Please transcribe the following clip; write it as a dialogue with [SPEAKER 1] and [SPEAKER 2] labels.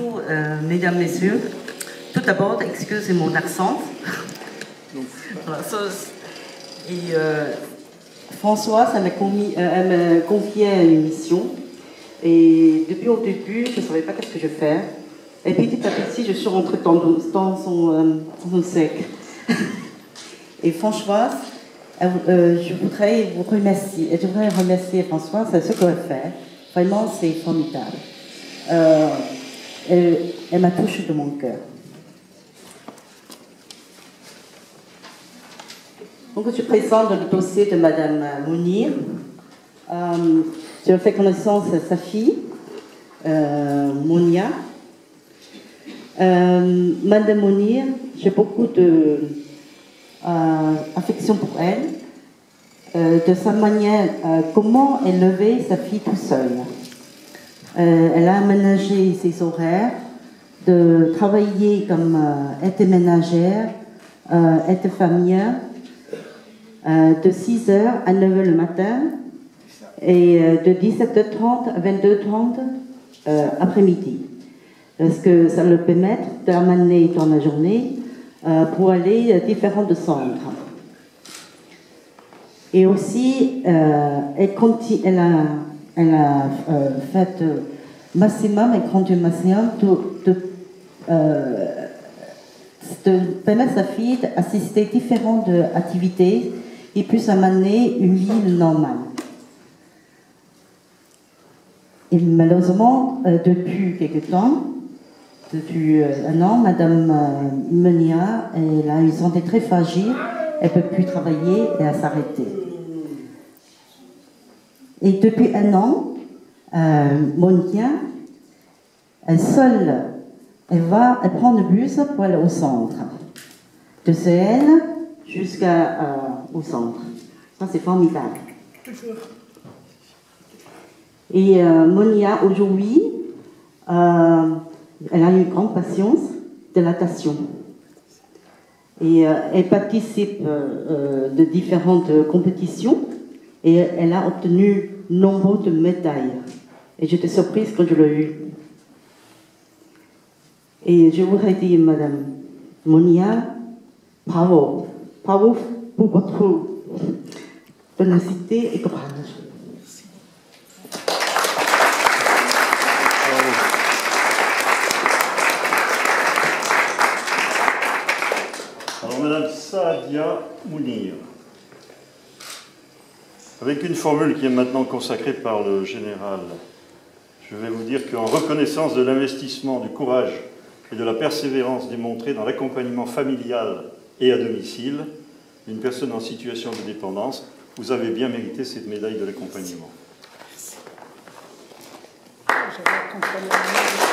[SPEAKER 1] Bonjour, mesdames, messieurs. Tout d'abord, excusez mon accent. Voilà, Françoise, elle m'a confié une mission. Et depuis au début, je ne savais pas qu'est-ce que je fais. Et petit à petit, je suis rentrée dans son cercle. Et Françoise, je voudrais vous remercier. Je voudrais remercier Françoise, c'est ce qu'elle fait. Vraiment, c'est formidable. Elle m'a touché de mon cœur. Donc, je présente le dossier de Madame Mounir. Je fais connaissance de sa fille, Monia. Madame Mounir, j'ai beaucoup d'affection pour elle, de sa manière, comment élever sa fille tout seule. Elle a aménagé ses horaires, de travailler comme aide ménagère, aide familiale, de 6h à 9h le matin et de 17h30 à 22h30 après-midi. Parce que ça le permet d'amener dans la journée pour aller à différents centres. Et aussi, elle a fait maximum et continue maximum de permettre à sa fille d'assister à différentes activités et puisse amener une vie normale. Et malheureusement, depuis quelque temps, depuis un an, Madame Monia, elle a une santé très fragile, elle ne peut plus travailler et elle a s'arrêté. Et depuis un an, Monia, elle seule, elle prend le bus pour aller au centre. De CL jusqu'au centre. Ça, c'est formidable. Et Monia, aujourd'hui, elle a une grande patience de la natation. Et elle participe de différentes compétitions et elle a obtenu nombre de médailles. Et j'étais surprise quand je l'ai eue. Et je voudrais dire, Madame Monia, bravo. Bravo pour votre ténacité et courage.
[SPEAKER 2] Alors, Madame Saadia Mounir, avec une formule qui est maintenant consacrée par le général, je vais vous dire qu'en reconnaissance de l'investissement, du courage et de la persévérance démontrée dans l'accompagnement familial et à domicile d'une personne en situation de dépendance, vous avez bien mérité cette médaille de l'accompagnement. Merci.